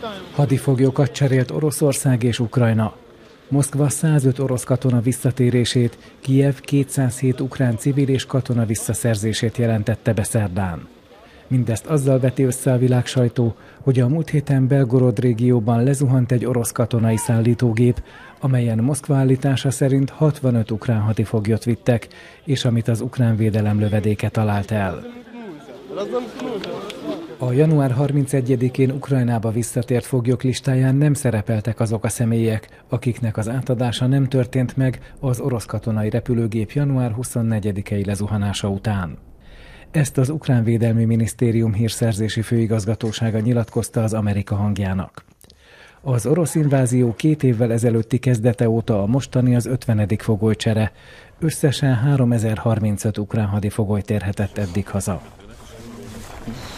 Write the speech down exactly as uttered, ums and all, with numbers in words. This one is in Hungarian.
Hadifoglyokat cserélt Oroszország és Ukrajna. Moszkva százöt orosz katona visszatérését, Kijev kétszázhét ukrán civil és katona visszaszerzését jelentette be szerdán. Mindezt azzal veti össze a világsajtó, hogy a múlt héten Belgorod régióban lezuhant egy orosz katonai szállítógép, amelyen Moszkva állítása szerint hatvanöt ukrán hadifoglyot vittek, és amit az ukrán védelem lövedéke talált el. A január harmincegyedikén Ukrajnába visszatért foglyok listáján nem szerepeltek azok a személyek, akiknek az átadása nem történt meg az orosz katonai repülőgép január huszonnegyedikei lezuhanása után. Ezt az Ukrán Védelmi Minisztérium hírszerzési főigazgatósága nyilatkozta az Amerika hangjának. Az orosz invázió két évvel ezelőtti kezdete óta a mostani az ötvenedik fogolycsere. Összesen háromezer-harmincöt ukrán hadifogoly térhetett eddig haza.